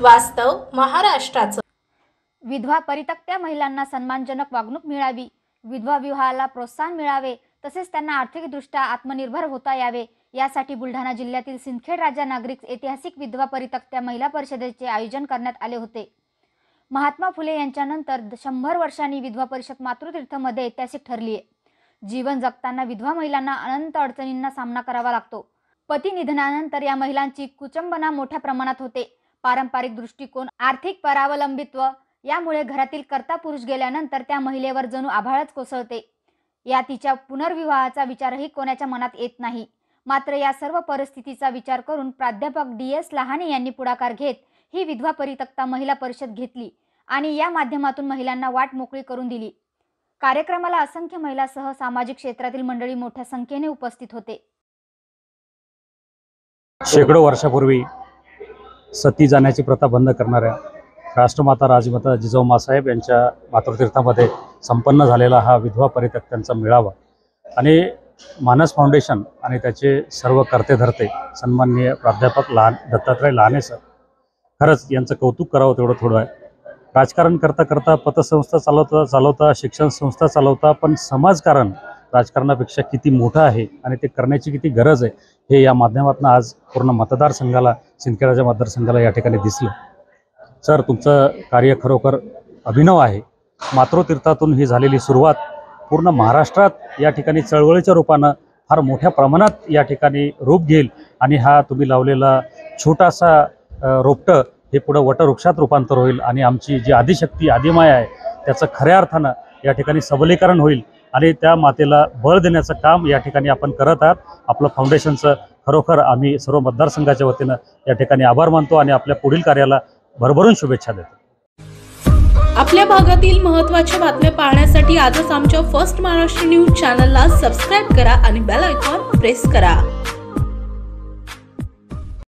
वास्तव महाराष्ट्राचं। विधवा परित्यक्त्या महिलांना सन्मानजनक वागणूक मिळावी, विधवा विवाहाला प्रोत्साहन मिळावे, तसेच त्यांना आर्थिकदृष्ट्या आत्मनिर्भर होता यावे यासाठी बुलढाणा जिल्ह्यातील सिंदखेड राजा नागरिक ऐतिहासिक विधवा परित्यक्त्या महिला परिषदेचे आयोजन करण्यात आले होते। महात्मा फुले यांच्यानंतर 100 वर्षांनी विधवा परिषद मातृतीर्थमध्ये ऐतिहासिक ठरली आहे। जीवन जगताना विधवा महिलांना अनंत अडचणींना सामना करावा लागतो। पती निधनानंतर या महिलांची कुचंबना मोठ्या प्रमाणात होते। पारंपरिक दृष्टिकोन, आर्थिक परावलंबित्व यामुळे घरातील कर्ता पुरुष गेल्यानंतर त्या महिलेवर जणू आभाळच कोसळते। या तिच्या पुनर्विवाहाचा विचारही कोणाच्या मनात येत नाही। मात्र या सर्व परिस्थितीचा विचार करून प्राध्यापक DS लहाने यांनी पुढाकार घेत ही विधवा परित्यक्ता महिला परिषद घेतली आणि या माध्यमातून महिलांना वाट मोकळी करून दिली। कार्यक्रमाला असंख्य महिलांसह सामाजिक क्षेत्रातील मंडळी मोठ्या संख्येने उपस्थित होते। शेकडो वर्षापूर्वी सती जाण्याची प्रथा बंद करणाऱ्या राष्ट्रमाता राजमाता जिजाऊ मासाहेब यांच्या मातृतीर्थामध्ये संपन्न झालेला हा विधवा परित्यक्त्यांचा मेळावा आणि मानस फाउंडेशन आणि त्याचे सर्व कर्तेधर्ते सन्माननीय प्राध्यापक दत्तात्रय लहाने सर, खरंच यांचं कौतुक करावं तेवढं थोडं आहे। राजकारण करता करता पतसंस्था चालवता शिक्षण संस्था चालवता, पण समाजकारण राजकारणापेक्षा किती मोठं आहे आणि ते करण्याची किती गरज आहे हे या माध्यमातून आज पूर्ण मतदारसंघाला, सिंदखेडच्या मतदारसंघाला या ठिकाणी दिसलं। सर, तुमचं कार्य खरोखर अभिनव आहे। मातृतीर्थातून ही झालेली सुरुवात पूर्ण महाराष्ट्रात या ठिकाणी चळवळीच्या रूपानं फार मोठ्या प्रमाणात या ठिकाणी रूप घेईल आणि हा तुम्ही लावलेला छोटासा रोपटं हे पुढं वटवृक्षात रूपांतर होईल आणि आमची जी आदिशक्ती आदिमाया आहे त्याचं खऱ्या अर्थानं या ठिकाणी सबलीकरण होईल आणि त्या मातेला बळ देण्याचं काम या ठिकाणी आपण करत आहात। आपलं फाउंडेशनचं खरोखर आम्ही सर्व मतदारसंघाच्या वतीनं या ठिकाणी आभार मानतो आणि आपल्या पुढील कार्याला भरभरून शुभेच्छा देतो। आपल्या भागातील महत्त्वाच्या बातम्या पाहण्यासाठी आजच आमच्या फर्स्ट महाराष्ट्र न्यूज चॅनलला सबस्क्राइब करा आणि बेल आयकॉन प्रेस करा।